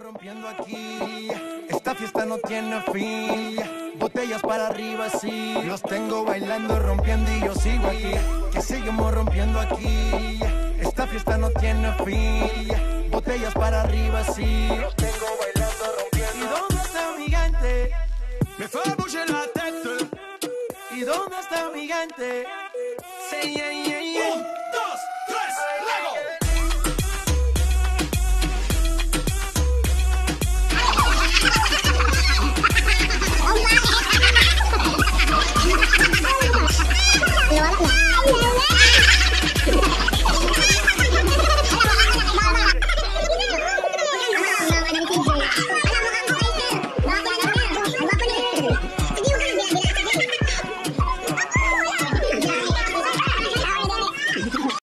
rompiendo aquí. Esta fiesta no tiene fin. Botellas para arriba, sí. Los tengo bailando, rompiendo y yo sigo aquí. Que seguimos rompiendo aquí. Esta fiesta no tiene fin. Botellas para arriba, sí. Los tengo bailando, rompiendo. ¿Y dónde está mi gente? Me fue a bouger la tête. ¿Y dónde está mi gente? Sí, yeah, yeah.